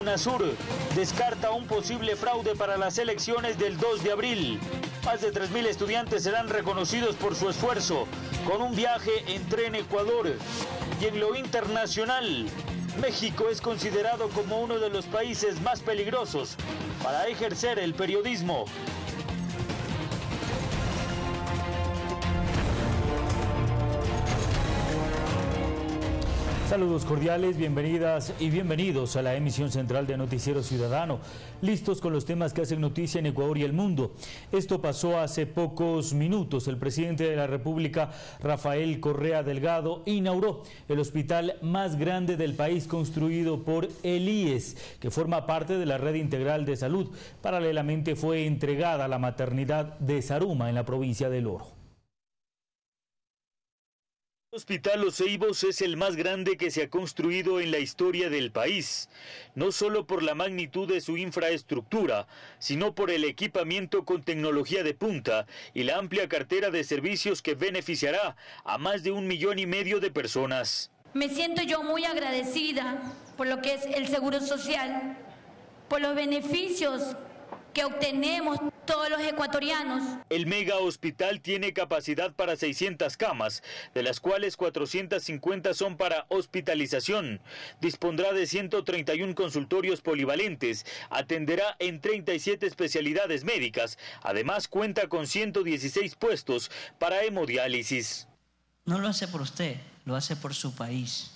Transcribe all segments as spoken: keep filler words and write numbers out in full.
UNASUR descarta un posible fraude para las elecciones del dos de abril. Más de tres mil estudiantes serán reconocidos por su esfuerzo con un viaje en tren Ecuador. Y en lo internacional, México es considerado como uno de los países más peligrosos para ejercer el periodismo. Saludos cordiales, bienvenidas y bienvenidos a la emisión central de Noticiero Ciudadano, listos con los temas que hacen noticia en Ecuador y el mundo. Esto pasó hace pocos minutos. El presidente de la República, Rafael Correa Delgado, inauguró el hospital más grande del país construido por el I E S, que forma parte de la Red Integral de Salud. Paralelamente fue entregada a la maternidad de Zaruma en la provincia del Oro. El Hospital Los Ceibos es el más grande que se ha construido en la historia del país, no solo por la magnitud de su infraestructura, sino por el equipamiento con tecnología de punta y la amplia cartera de servicios que beneficiará a más de un millón y medio de personas. Me siento yo muy agradecida por lo que es el Seguro Social, por los beneficios que obtenemos todos los ecuatorianos. El mega hospital tiene capacidad para seiscientas camas, de las cuales cuatrocientas cincuenta son para hospitalización. Dispondrá de ciento treinta y uno consultorios polivalentes, atenderá en treinta y siete especialidades médicas. Además cuenta con ciento dieciséis puestos para hemodiálisis. No lo hace por usted, lo hace por su país.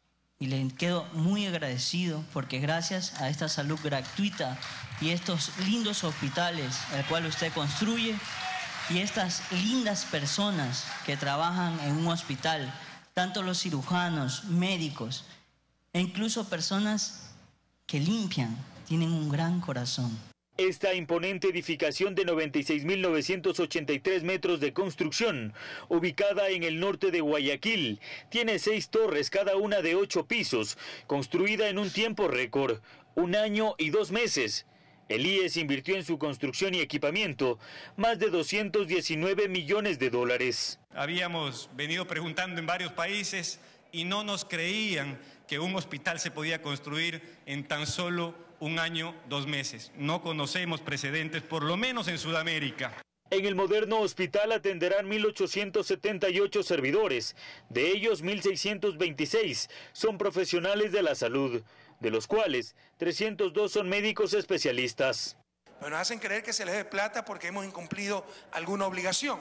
Y le quedo muy agradecido porque gracias a esta salud gratuita y estos lindos hospitales al cual usted construye y estas lindas personas que trabajan en un hospital, tanto los cirujanos, médicos e incluso personas que limpian, tienen un gran corazón. Esta imponente edificación de noventa y seis mil novecientos ochenta y tres metros de construcción, ubicada en el norte de Guayaquil, tiene seis torres, cada una de ocho pisos, construida en un tiempo récord, un año y dos meses. El I E S invirtió en su construcción y equipamiento más de doscientos diecinueve millones de dólares. Habíamos venido preguntando en varios países y no nos creían que un hospital se podía construir en tan solo un año, dos meses. No conocemos precedentes, por lo menos en Sudamérica. En el moderno hospital atenderán mil ochocientos setenta y ocho servidores, de ellos mil seiscientos veintiséis son profesionales de la salud, de los cuales trescientos dos son médicos especialistas. Pero nos hacen creer que se les dé plata porque hemos incumplido alguna obligación.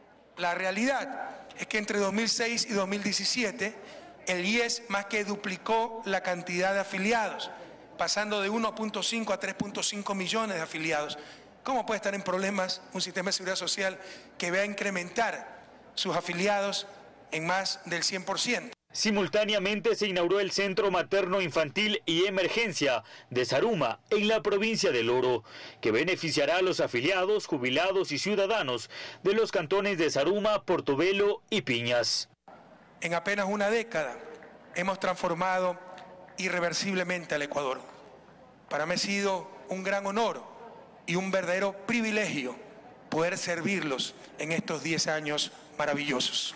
La realidad es que entre dos mil seis y dos mil diecisiete el I E S más que duplicó la cantidad de afiliados, pasando de uno punto cinco a tres punto cinco millones de afiliados. ¿Cómo puede estar en problemas un sistema de seguridad social que vea incrementar sus afiliados en más del cien por ciento? Simultáneamente se inauguró el Centro Materno Infantil y Emergencia de Zaruma, en la provincia del Oro, que beneficiará a los afiliados, jubilados y ciudadanos de los cantones de Zaruma, Portobelo y Piñas. En apenas una década hemos transformado irreversiblemente al Ecuador. Para mí ha sido un gran honor y un verdadero privilegio poder servirlos en estos diez años maravillosos.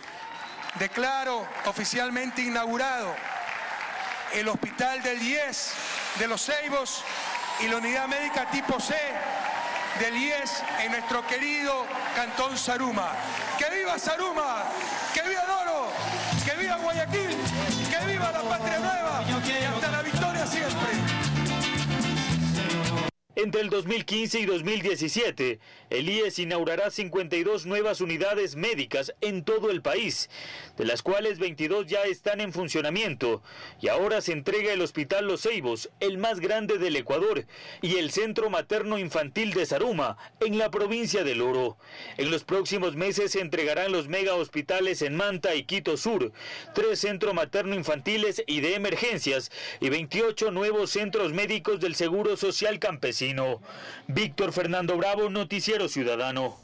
Declaro oficialmente inaugurado el Hospital del I E S de Los Ceibos y la Unidad Médica Tipo C del I E S en nuestro querido Cantón Zaruma. ¡Que viva Zaruma! ¡Que viva Oro! ¡Que viva Guayaquil! ¡Que viva la Patria Nueva! ¡Y hasta la victoria siempre! Entre el dos mil quince y dos mil diecisiete, el I E S inaugurará cincuenta y dos nuevas unidades médicas en todo el país, de las cuales veintidós ya están en funcionamiento, y ahora se entrega el Hospital Los Ceibos, el más grande del Ecuador, y el Centro Materno Infantil de Zaruma, en la provincia del Oro. En los próximos meses se entregarán los mega hospitales en Manta y Quito Sur, tres centros materno infantiles y de emergencias, y veintiocho nuevos centros médicos del Seguro Social Campesino. Víctor Fernando Bravo, Noticiero Ciudadano.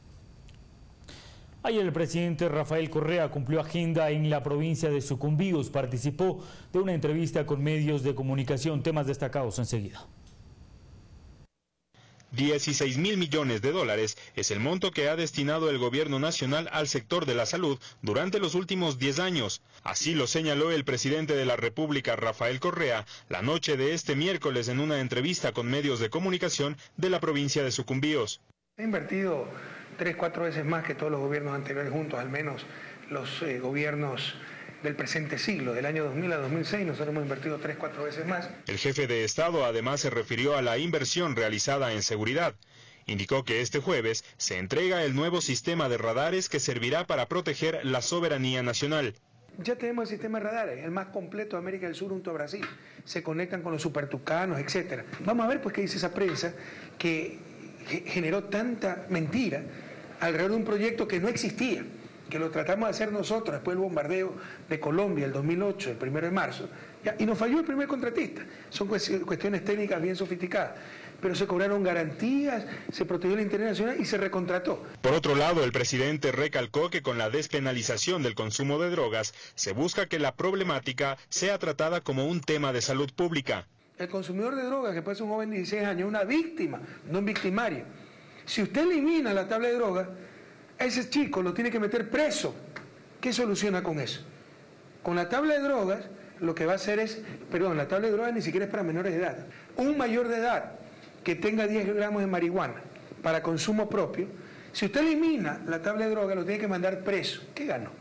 Ayer el presidente Rafael Correa cumplió agenda en la provincia de Sucumbíos. Participó de una entrevista con medios de comunicación. Temas destacados enseguida. dieciséis mil millones de dólares es el monto que ha destinado el gobierno nacional al sector de la salud durante los últimos diez años. Así lo señaló el presidente de la República, Rafael Correa, la noche de este miércoles en una entrevista con medios de comunicación de la provincia de Sucumbíos. He invertido tres, cuatro veces más que todos los gobiernos anteriores juntos, al menos los eh, gobiernos del presente siglo, del año dos mil a dos mil seis, nosotros hemos invertido tres, cuatro veces más. El jefe de Estado además se refirió a la inversión realizada en seguridad. Indicó que este jueves se entrega el nuevo sistema de radares que servirá para proteger la soberanía nacional. Ya tenemos el sistema de radares, el más completo de América del Sur junto a Brasil. Se conectan con los supertucanos, etcétera. Vamos a ver pues qué dice esa prensa que generó tanta mentira alrededor de un proyecto que no existía, que lo tratamos de hacer nosotros después del bombardeo de Colombia el dos mil ocho, el primero de marzo, ya, y nos falló el primer contratista. Son cuestiones técnicas bien sofisticadas, pero se cobraron garantías, se protegió el interés nacional y se recontrató. Por otro lado, el presidente recalcó que con la despenalización del consumo de drogas se busca que la problemática sea tratada como un tema de salud pública. El consumidor de drogas, que puede ser un joven de dieciséis años, una víctima, no un victimario. Si usted elimina la tabla de drogas, a ese chico lo tiene que meter preso. ¿Qué soluciona con eso? Con la tabla de drogas, lo que va a hacer es, perdón, la tabla de drogas ni siquiera es para menores de edad. Un mayor de edad que tenga diez gramos de marihuana para consumo propio, si usted elimina la tabla de drogas, lo tiene que mandar preso. ¿Qué ganó?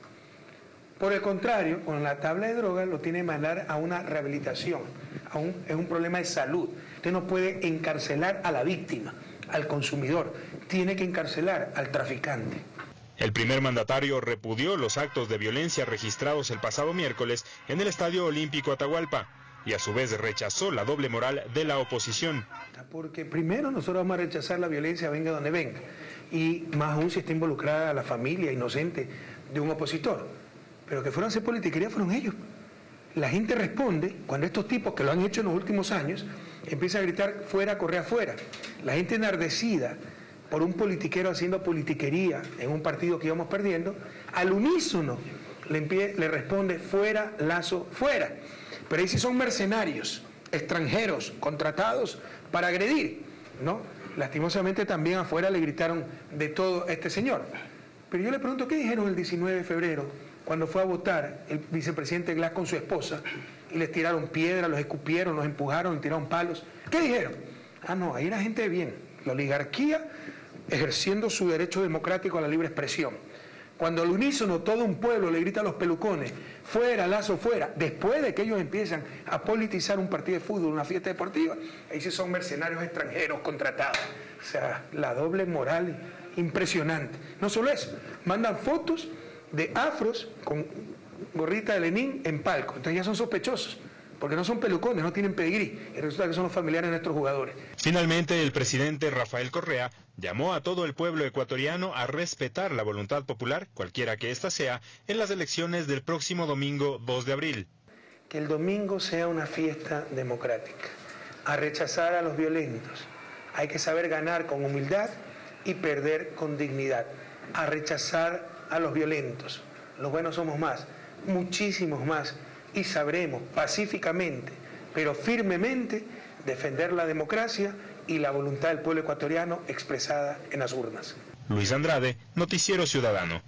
Por el contrario, con la tabla de drogas lo tiene que mandar a una rehabilitación, a un, es un problema de salud. Usted no puede encarcelar a la víctima, al consumidor, tiene que encarcelar al traficante. El primer mandatario repudió los actos de violencia registrados el pasado miércoles en el Estadio Olímpico Atahualpa y a su vez rechazó la doble moral de la oposición. Porque primero nosotros vamos a rechazar la violencia venga donde venga, y más aún si está involucrada la familia inocente de un opositor. Pero que fueron a hacer politiquería fueron ellos. La gente responde cuando estos tipos que lo han hecho en los últimos años empiezan a gritar fuera, Correa, fuera. La gente enardecida por un politiquero haciendo politiquería en un partido que íbamos perdiendo, al unísono le, le responde fuera, Lazo, fuera. Pero ahí sí son mercenarios, extranjeros, contratados para agredir, ¿no? Lastimosamente también afuera le gritaron de todo a este señor. Pero yo le pregunto, ¿qué dijeron el diecinueve de febrero cuando fue a votar el vicepresidente Glass con su esposa y les tiraron piedras, los escupieron, los empujaron, les tiraron palos? ¿Qué dijeron? Ah, no, ahí era gente de bien, la oligarquía ejerciendo su derecho democrático a la libre expresión. Cuando al unísono todo un pueblo le grita a los pelucones, fuera, Lazo, fuera, después de que ellos empiezan a politizar un partido de fútbol, una fiesta deportiva, ahí sí son mercenarios extranjeros contratados. O sea, la doble moral impresionante. No solo eso, mandan fotos de afros con gorrita de Lenin en palco, entonces ya son sospechosos, porque no son pelucones, no tienen pedigrí, y resulta que son los familiares de nuestros jugadores. Finalmente, el presidente Rafael Correa llamó a todo el pueblo ecuatoriano a respetar la voluntad popular, cualquiera que ésta sea, en las elecciones del próximo domingo dos de abril. Que el domingo sea una fiesta democrática, a rechazar a los violentos. Hay que saber ganar con humildad y perder con dignidad, a rechazar a los violentos. Los buenos somos más, muchísimos más, y sabremos pacíficamente, pero firmemente, defender la democracia y la voluntad del pueblo ecuatoriano expresada en las urnas. Luis Andrade, Noticiero Ciudadano.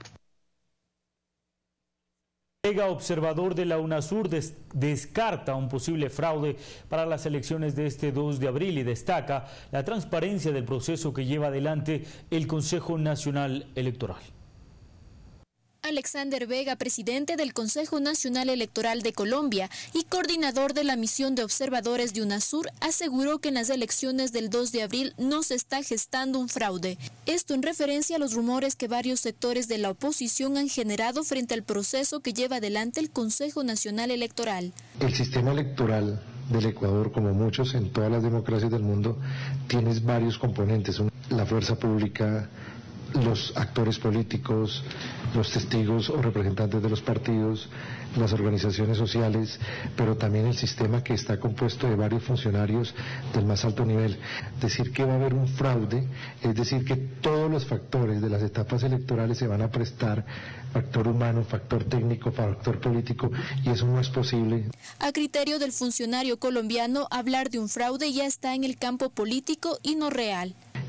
Vega, observador de la UNASUR, des descarta un posible fraude para las elecciones de este dos de abril y destaca la transparencia del proceso que lleva adelante el Consejo Nacional Electoral. Alexander Vega, presidente del Consejo Nacional Electoral de Colombia y coordinador de la misión de observadores de UNASUR, aseguró que en las elecciones del dos de abril no se está gestando un fraude. Esto en referencia a los rumores que varios sectores de la oposición han generado frente al proceso que lleva adelante el Consejo Nacional Electoral. El sistema electoral del Ecuador, como muchos en todas las democracias del mundo, tiene varios componentes. La fuerza pública, los actores políticos, los testigos o representantes de los partidos, las organizaciones sociales, pero también el sistema que está compuesto de varios funcionarios del más alto nivel. Decir que va a haber un fraude, es decir que todos los factores de las etapas electorales se van a prestar, factor humano, factor técnico, factor político, y eso no es posible. A criterio del funcionario colombiano, hablar de un fraude ya está en el campo político y no real.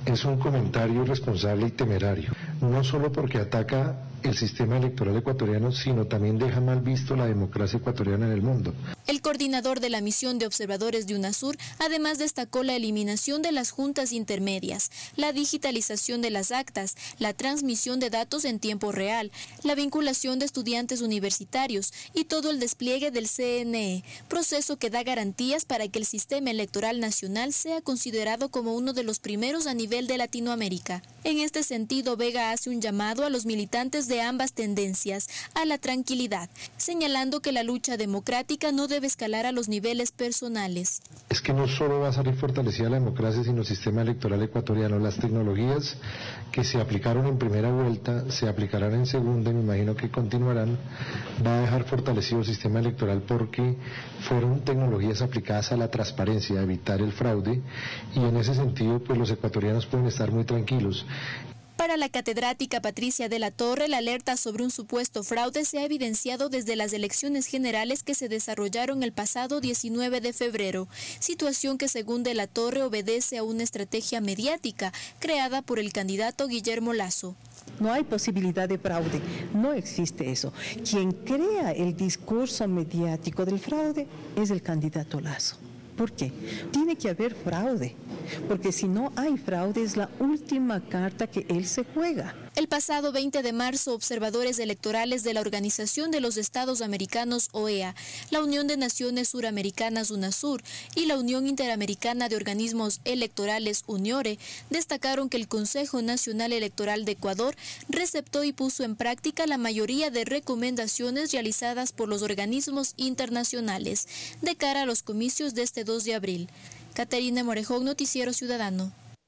es un comentario irresponsable y temerario, no solo porque ataca el sistema electoral ecuatoriano, sino también deja mal visto la democracia ecuatoriana en el mundo. El coordinador de la misión de observadores de UNASUR además destacó la eliminación de las juntas intermedias, la digitalización de las actas, la transmisión de datos en tiempo real, la vinculación de estudiantes universitarios y todo el despliegue del C N E, proceso que da garantías para que el sistema electoral nacional sea considerado como uno de los primeros a nivel de Latinoamérica. En este sentido, Vega hace un llamado a los militantes de ambas tendencias a la tranquilidad, señalando que la lucha democrática no debe escalar a los niveles personales. Es que no solo va a salir fortalecida la democracia, sino el sistema electoral ecuatoriano. Las tecnologías que se aplicaron en primera vuelta se aplicarán en segunda y me imagino que continuarán. Va a dejar fortalecido el sistema electoral porque fueron tecnologías aplicadas a la transparencia, a evitar el fraude, y en ese sentido pues los ecuatorianos pueden estar muy tranquilos. Para la catedrática Patricia de la Torre, la alerta sobre un supuesto fraude se ha evidenciado desde las elecciones generales que se desarrollaron el pasado diecinueve de febrero, situación que según de la Torre obedece a una estrategia mediática creada por el candidato Guillermo Lasso. No hay posibilidad de fraude, no existe eso. Quien crea el discurso mediático del fraude es el candidato Lasso. ¿Por qué? Tiene que haber fraude, porque si no hay fraude es la última carta que él se juega. El pasado veinte de marzo, observadores electorales de la Organización de los Estados Americanos, O E A, la Unión de Naciones Suramericanas, UNASUR, y la Unión Interamericana de Organismos Electorales, UNIORE, destacaron que el Consejo Nacional Electoral de Ecuador receptó y puso en práctica la mayoría de recomendaciones realizadas por los organismos internacionales de cara a los comicios de este dos de abril. Caterina Morejón, Noticiero Ciudadano.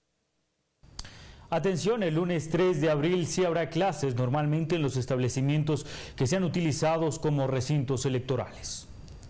Atención, el lunes tres de abril sí habrá clases normalmente en los establecimientos que sean utilizados como recintos electorales.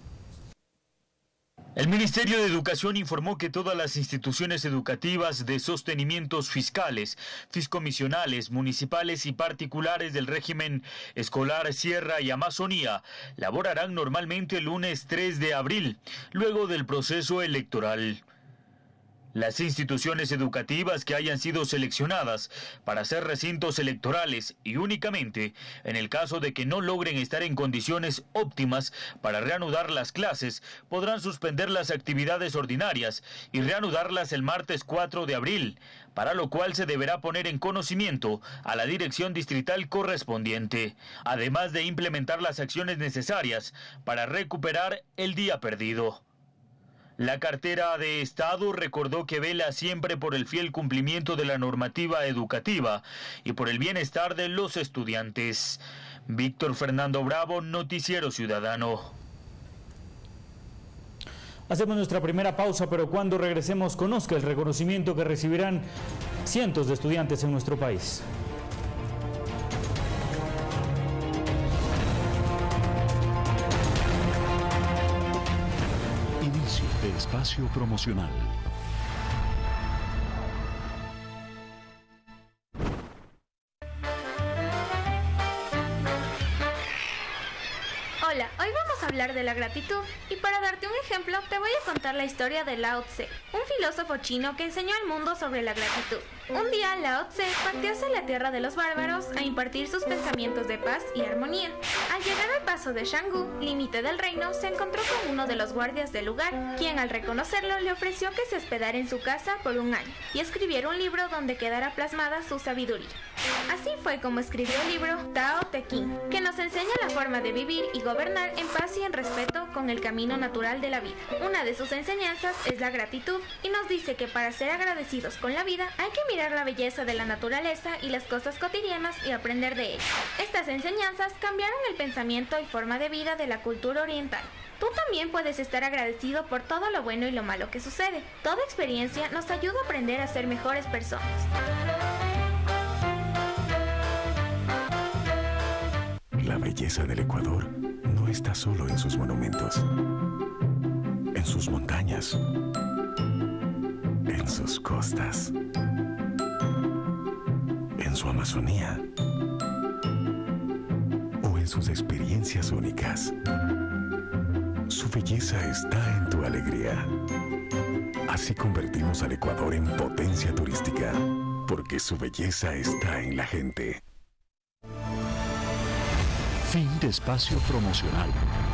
El Ministerio de Educación informó que todas las instituciones educativas de sostenimientos fiscales, fiscomisionales, municipales y particulares del régimen escolar Sierra y Amazonía laborarán normalmente el lunes tres de abril, luego del proceso electoral. Las instituciones educativas que hayan sido seleccionadas para ser recintos electorales y únicamente en el caso de que no logren estar en condiciones óptimas para reanudar las clases, podrán suspender las actividades ordinarias y reanudarlas el martes cuatro de abril, para lo cual se deberá poner en conocimiento a la dirección distrital correspondiente, además de implementar las acciones necesarias para recuperar el día perdido. La cartera de Estado recordó que vela siempre por el fiel cumplimiento de la normativa educativa y por el bienestar de los estudiantes. Víctor Fernando Bravo, Noticiero Ciudadano. Hacemos nuestra primera pausa, pero cuando regresemos conozca el reconocimiento que recibirán cientos de estudiantes en nuestro país. De espacio promocional. Hola, hoy vamos a hablar de la gratitud y para darte un ejemplo te voy a contar la historia de Lao Tse, un filósofo chino que enseñó al mundo sobre la gratitud. Un día Lao Tse partió hacia la tierra de los bárbaros a impartir sus pensamientos de paz y armonía. Al llegar al paso de Shanggu, límite del reino, se encontró con uno de los guardias del lugar, quien al reconocerlo le ofreció que se hospedara en su casa por un año y escribiera un libro donde quedara plasmada su sabiduría. Así fue como escribió el libro Tao Te Ching, que nos enseña la forma de vivir y gobernar en paz y en respeto con el camino natural de la vida. Una de sus enseñanzas es la gratitud y nos dice que para ser agradecidos con la vida hay que mirar la belleza de la naturaleza y las cosas cotidianas y aprender de ellas. Estas enseñanzas cambiaron el pensamiento y forma de vida de la cultura oriental. Tú también puedes estar agradecido por todo lo bueno y lo malo que sucede. Toda experiencia nos ayuda a aprender a ser mejores personas. La belleza del Ecuador no está solo en sus monumentos, en sus montañas, en sus costas, en su Amazonía o en sus experiencias únicas. Su belleza está en tu alegría. Así convertimos al Ecuador en potencia turística, porque su belleza está en la gente. Fin de espacio promocional.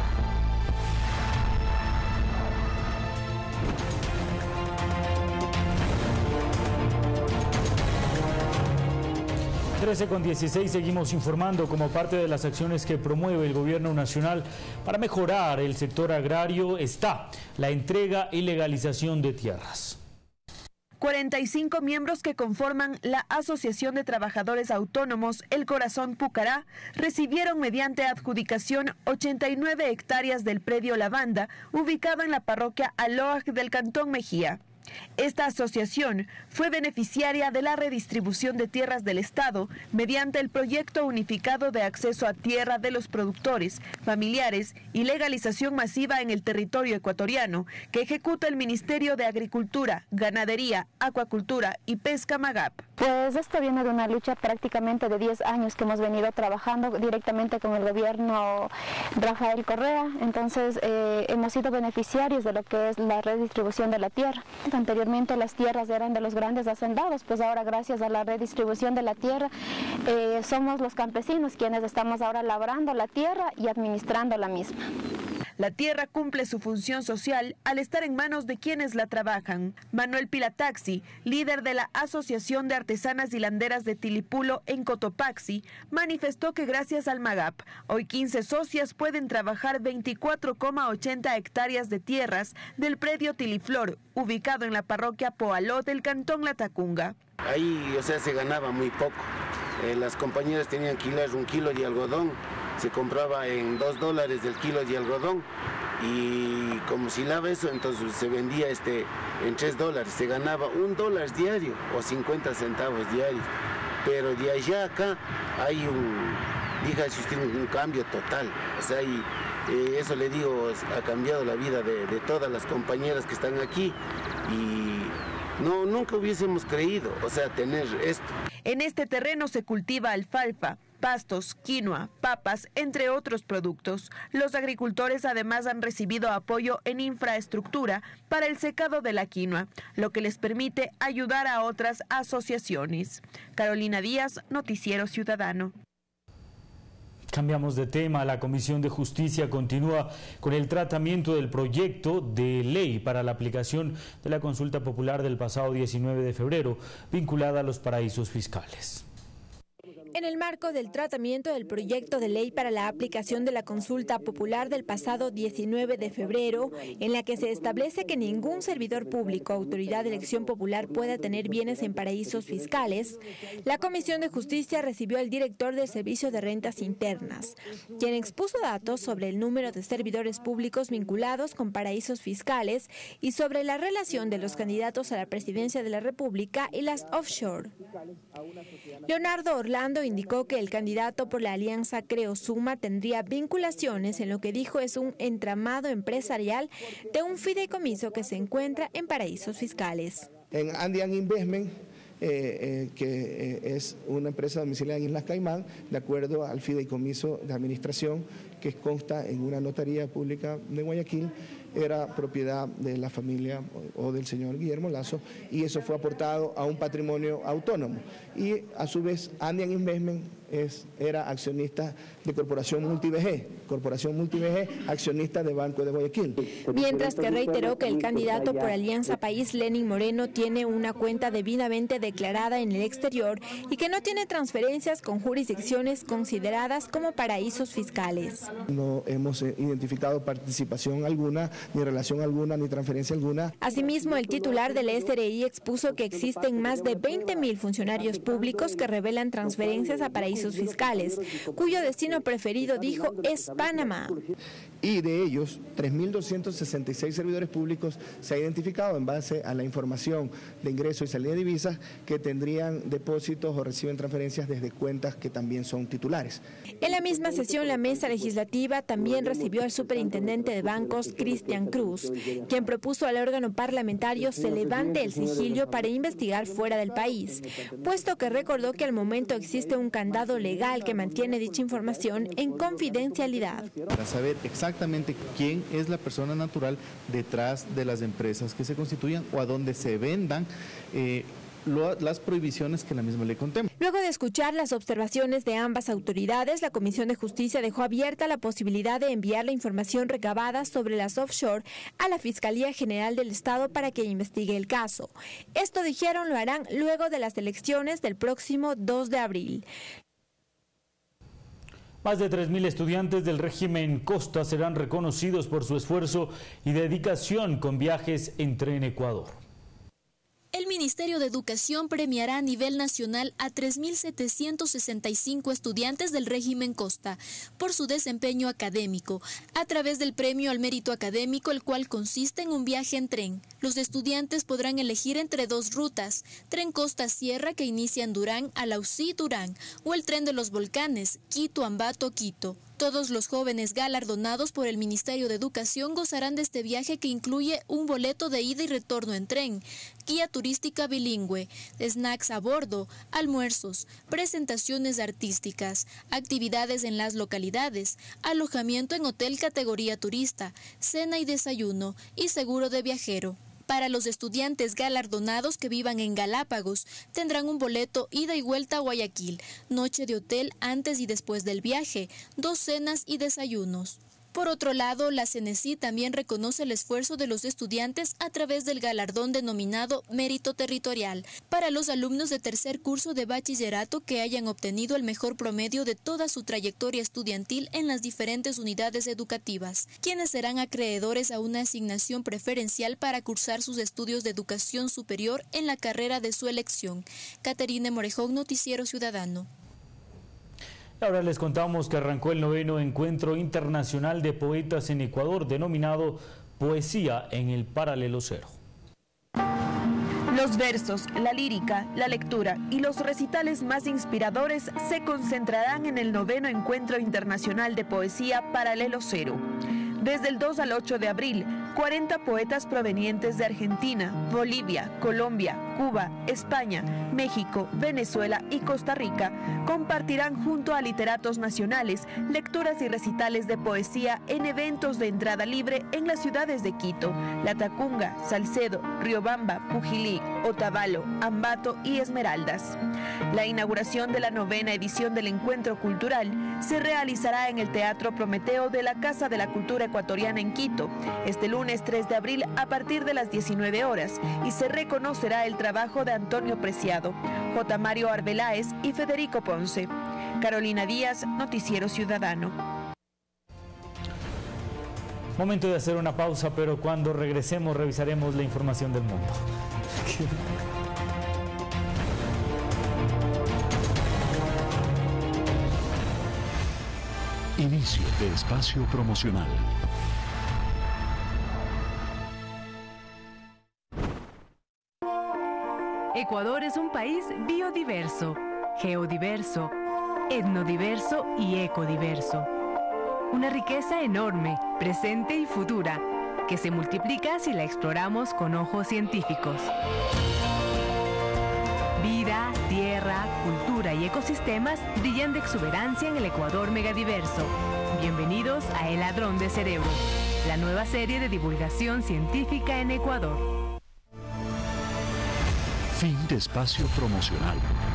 trece con dieciséis, seguimos informando como parte de las acciones que promueve el gobierno nacional para mejorar el sector agrario está la entrega y legalización de tierras. cuarenta y cinco miembros que conforman la Asociación de Trabajadores Autónomos El Corazón Pucará recibieron mediante adjudicación ochenta y nueve hectáreas del predio Lavanda, ubicado en la parroquia Aloaj del Cantón Mejía. Esta asociación fue beneficiaria de la redistribución de tierras del Estado mediante el proyecto unificado de acceso a tierra de los productores, familiares y legalización masiva en el territorio ecuatoriano que ejecuta el Ministerio de Agricultura, Ganadería, Acuacultura y Pesca Magap. Pues esto viene de una lucha prácticamente de diez años que hemos venido trabajando directamente con el gobierno Rafael Correa, entonces eh, hemos sido beneficiarios de lo que es la redistribución de la tierra. Anteriormente las tierras eran de los grandes hacendados, pues ahora gracias a la redistribución de la tierra eh, somos los campesinos quienes estamos ahora labrando la tierra y administrando la misma. La tierra cumple su función social al estar en manos de quienes la trabajan. Manuel Pilataxi, líder de la Asociación de Artesanas y Landeras de Tilipulo en Cotopaxi, manifestó que gracias al MAGAP, hoy quince socias pueden trabajar veinticuatro coma ochenta hectáreas de tierras del predio Tiliflor, ubicado en la parroquia Poaló del Cantón Latacunga. Ahí, o sea, se ganaba muy poco. Eh, las compañeras tenían que hilar un kilo de algodón, se compraba en dos dólares el kilo de algodón y como se hilaba eso, entonces se vendía este en tres dólares, se ganaba un dólar diario o cincuenta centavos diarios. Pero de allá acá hay un, dígase usted, un, un cambio total, o sea, y eh, eso le digo, ha cambiado la vida de, de todas las compañeras que están aquí y no, nunca hubiésemos creído, o sea, tener esto. En este terreno se cultiva alfalfa, pastos, quinoa, papas, entre otros productos. Los agricultores además han recibido apoyo en infraestructura para el secado de la quinoa, lo que les permite ayudar a otras asociaciones. Carolina Díaz, Noticiero Ciudadano. Cambiamos de tema. La Comisión de Justicia continúa con el tratamiento del proyecto de ley para la aplicación de la consulta popular del pasado diecinueve de febrero, vinculada a los paraísos fiscales. En el marco del tratamiento del proyecto de ley para la aplicación de la consulta popular del pasado diecinueve de febrero, en la que se establece que ningún servidor público o autoridad de elección popular pueda tener bienes en paraísos fiscales, la Comisión de Justicia recibió al director del Servicio de Rentas Internas, quien expuso datos sobre el número de servidores públicos vinculados con paraísos fiscales y sobre la relación de los candidatos a la presidencia de la República y las offshore. Leonardo Orlando indicó que el candidato por la alianza Creo Suma tendría vinculaciones en lo que dijo es un entramado empresarial de un fideicomiso que se encuentra en paraísos fiscales. En Andean Investment, eh, eh, que eh, es una empresa domiciliada en Islas Caimán, de acuerdo al fideicomiso de administración que consta en una notaría pública de Guayaquil, era propiedad de la familia o del señor Guillermo Lazo y eso fue aportado a un patrimonio autónomo. Y a su vez, Andean Investment es, era accionista de Corporación MultiVG, Corporación MultiVG, accionista de Banco de Guayaquil. Mientras que reiteró que el candidato por Alianza País, Lenin Moreno, tiene una cuenta debidamente declarada en el exterior y que no tiene transferencias con jurisdicciones consideradas como paraísos fiscales. No hemos identificado participación alguna, ni relación alguna, ni transferencia alguna. Asimismo, el titular del S R I expuso que existen más de veinte mil funcionarios públicos que revelan transferencias a paraísos fiscales, cuyo destino preferido, dijo, es Panamá. Y de ellos, tres mil doscientos sesenta y seis servidores públicos se ha identificado en base a la información de ingreso y salida de divisas que tendrían depósitos o reciben transferencias desde cuentas que también son titulares. En la misma sesión, la mesa legislativa también recibió al superintendente de bancos, Cristian Cruz, quien propuso al órgano parlamentario se levante el sigilio para investigar fuera del país, puesto que recordó que al momento existe un candado certificado legal que mantiene dicha información en confidencialidad. Para saber exactamente quién es la persona natural detrás de las empresas que se constituyan o a dónde se vendan eh, lo, las prohibiciones que la misma ley contempla. Luego de escuchar las observaciones de ambas autoridades, la Comisión de Justicia dejó abierta la posibilidad de enviar la información recabada sobre las offshore a la Fiscalía General del Estado para que investigue el caso. Esto, dijeron, lo harán luego de las elecciones del próximo dos de abril. Más de tres mil estudiantes del régimen Costa serán reconocidos por su esfuerzo y dedicación con viajes en tren Ecuador. El Ministerio de Educación premiará a nivel nacional a tres mil setecientos sesenta y cinco estudiantes del régimen Costa por su desempeño académico, a través del premio al mérito académico, el cual consiste en un viaje en tren. Los estudiantes podrán elegir entre dos rutas: Tren Costa-Sierra, que inicia en Durán, Alausí-Durán, o el Tren de los Volcanes, Quito-Ambato-Quito. Todos los jóvenes galardonados por el Ministerio de Educación gozarán de este viaje, que incluye un boleto de ida y retorno en tren, guía turística bilingüe, snacks a bordo, almuerzos, presentaciones artísticas, actividades en las localidades, alojamiento en hotel categoría turista, cena y desayuno y seguro de viajero. Para los estudiantes galardonados que vivan en Galápagos, tendrán un boleto ida y vuelta a Guayaquil, noche de hotel antes y después del viaje, dos cenas y desayunos. Por otro lado, la CENESID también reconoce el esfuerzo de los estudiantes a través del galardón denominado Mérito Territorial para los alumnos de tercer curso de bachillerato que hayan obtenido el mejor promedio de toda su trayectoria estudiantil en las diferentes unidades educativas, quienes serán acreedores a una asignación preferencial para cursar sus estudios de educación superior en la carrera de su elección. Caterine Morejón, Noticiero Ciudadano. Ahora les contamos que arrancó el noveno Encuentro Internacional de Poetas en Ecuador, denominado Poesía en el Paralelo Cero. Los versos, la lírica, la lectura y los recitales más inspiradores se concentrarán en el noveno Encuentro Internacional de Poesía Paralelo Cero. Desde el dos al ocho de abril, cuarenta poetas provenientes de Argentina, Bolivia, Colombia, Cuba, España, México, Venezuela y Costa Rica compartirán junto a literatos nacionales lecturas y recitales de poesía en eventos de entrada libre en las ciudades de Quito, Latacunga, Salcedo, Riobamba, Pujilí, Otavalo, Ambato y Esmeraldas. La inauguración de la novena edición del Encuentro Cultural se realizará en el Teatro Prometeo de la Casa de la Cultura Ecuatoriana en Quito, este lunes tres de abril a partir de las diecinueve horas, y se reconocerá el trabajo de Antonio Preciado, J. Mario Arbeláez y Federico Ponce. Carolina Díaz, Noticiero Ciudadano. Momento de hacer una pausa, pero cuando regresemos revisaremos la información del mundo. Inicio de espacio promocional. Ecuador es un país biodiverso, geodiverso, etnodiverso y ecodiverso. Una riqueza enorme, presente y futura, que se multiplica si la exploramos con ojos científicos. Vida, tierra, cultura y ecosistemas brillan de exuberancia en el Ecuador megadiverso. Bienvenidos a El Ladrón de Cerebros, la nueva serie de divulgación científica en Ecuador. Fin de espacio promocional.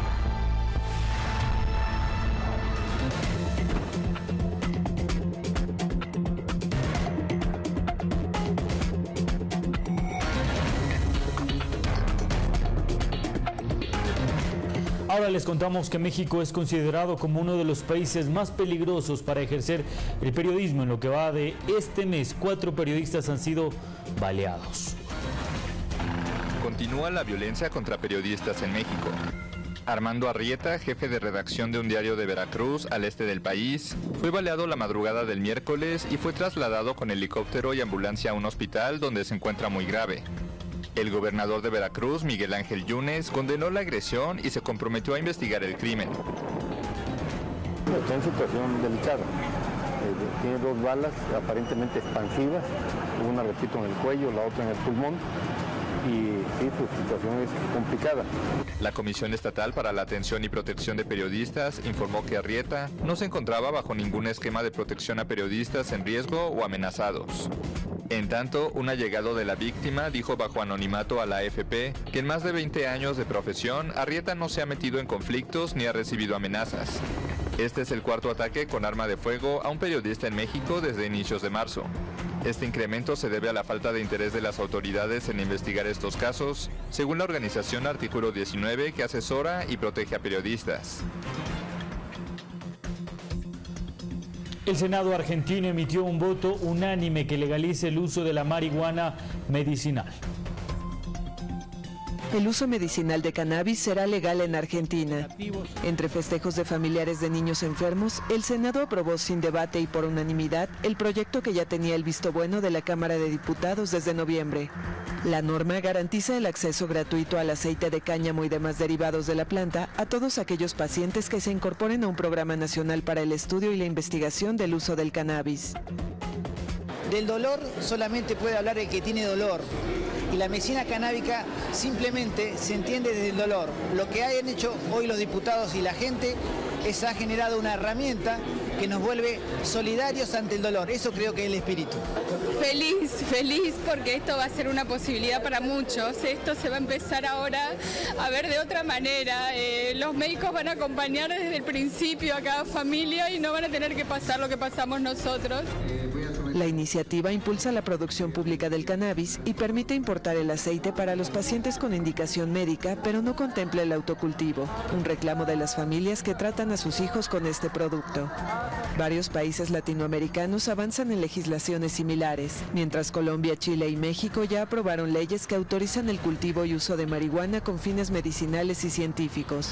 Ahora les contamos que México es considerado como uno de los países más peligrosos para ejercer el periodismo. En lo que va de este mes, cuatro periodistas han sido baleados. Continúa la violencia contra periodistas en México. Armando Arrieta, jefe de redacción de un diario de Veracruz, al este del país, fue baleado la madrugada del miércoles y fue trasladado con helicóptero y ambulancia a un hospital donde se encuentra muy grave. El gobernador de Veracruz, Miguel Ángel Yunes, condenó la agresión y se comprometió a investigar el crimen. Está en situación delicada. Eh, tiene dos balas aparentemente expansivas, una, repito, en el cuello, la otra en el pulmón. y sí, su situación es complicada. La Comisión Estatal para la Atención y Protección de Periodistas informó que Arrieta no se encontraba bajo ningún esquema de protección a periodistas en riesgo o amenazados. En tanto, un allegado de la víctima dijo bajo anonimato a la A F P que en más de veinte años de profesión, Arrieta no se ha metido en conflictos ni ha recibido amenazas. Este es el cuarto ataque con arma de fuego a un periodista en México desde inicios de marzo. Este incremento se debe a la falta de interés de las autoridades en investigar estos casos, según la organización Artículo diecinueve, que asesora y protege a periodistas. El Senado argentino emitió un voto unánime que legalice el uso de la marihuana medicinal. El uso medicinal de cannabis será legal en Argentina. Entre festejos de familiares de niños enfermos, el Senado aprobó sin debate y por unanimidad el proyecto que ya tenía el visto bueno de la Cámara de Diputados desde noviembre. La norma garantiza el acceso gratuito al aceite de cáñamo y demás derivados de la planta a todos aquellos pacientes que se incorporen a un programa nacional para el estudio y la investigación del uso del cannabis. Del dolor solamente puede hablar el que tiene dolor. Y la medicina canábica simplemente se entiende desde el dolor. Lo que hayan hecho hoy los diputados y la gente es ha generado una herramienta que nos vuelve solidarios ante el dolor. Eso creo que es el espíritu. Feliz, feliz porque esto va a ser una posibilidad para muchos. Esto se va a empezar ahora a ver de otra manera. Eh, los médicos van a acompañar desde el principio a cada familia y no van a tener que pasar lo que pasamos nosotros. La iniciativa impulsa la producción pública del cannabis y permite importar el aceite para los pacientes con indicación médica, pero no contempla el autocultivo, un reclamo de las familias que tratan a sus hijos con este producto. Varios países latinoamericanos avanzan en legislaciones similares, mientras Colombia, Chile y México ya aprobaron leyes que autorizan el cultivo y uso de marihuana con fines medicinales y científicos.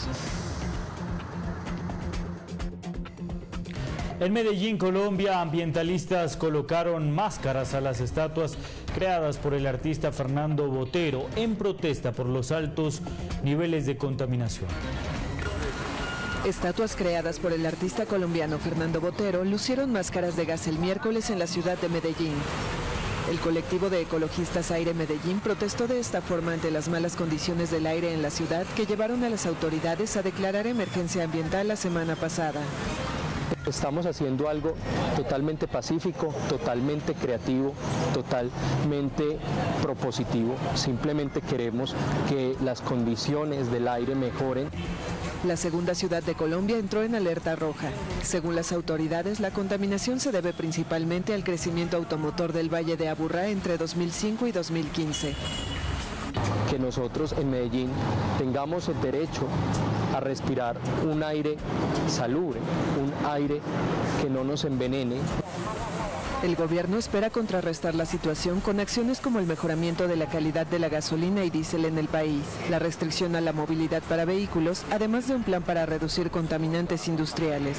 En Medellín, Colombia, ambientalistas colocaron máscaras a las estatuas creadas por el artista Fernando Botero en protesta por los altos niveles de contaminación. Estatuas creadas por el artista colombiano Fernando Botero lucieron máscaras de gas el miércoles en la ciudad de Medellín. El colectivo de ecologistas Aire Medellín protestó de esta forma ante las malas condiciones del aire en la ciudad que llevaron a las autoridades a declarar emergencia ambiental la semana pasada. Estamos haciendo algo totalmente pacífico, totalmente creativo, totalmente propositivo. Simplemente queremos que las condiciones del aire mejoren. La segunda ciudad de Colombia entró en alerta roja. Según las autoridades, la contaminación se debe principalmente al crecimiento automotor del Valle de Aburrá entre dos mil cinco y dos mil quince. Que nosotros en Medellín tengamos el derecho a respirar un aire salubre, un aire que no nos envenene. El gobierno espera contrarrestar la situación con acciones como el mejoramiento de la calidad de la gasolina y diésel en el país, la restricción a la movilidad para vehículos, además de un plan para reducir contaminantes industriales.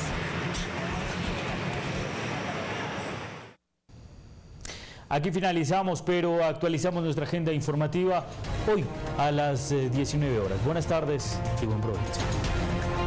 Aquí finalizamos, pero actualizamos nuestra agenda informativa hoy a las diecinueve horas. Buenas tardes y buen provecho.